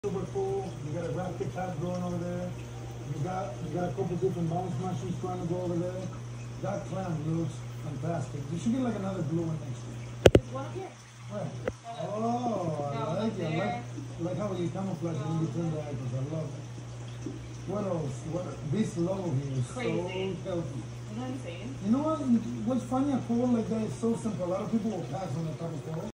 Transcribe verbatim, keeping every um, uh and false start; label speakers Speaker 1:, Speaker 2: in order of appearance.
Speaker 1: Super cool. You got a racket top going over there. You got you got a couple different bounce machines trying to go over there. That clamp looks fantastic. You should get like another blue one next to it.
Speaker 2: There's one here.
Speaker 1: Where? Oh, I
Speaker 2: No,
Speaker 1: like it. I
Speaker 2: there.
Speaker 1: like, I like how you camouflage it in between the items. I love it. What else? What this logo here is
Speaker 2: Crazy.
Speaker 1: so healthy.
Speaker 2: You know what I'm saying?
Speaker 1: You know what? What's funny? A pole like that is so simple. A lot of people will pass on the type of pole.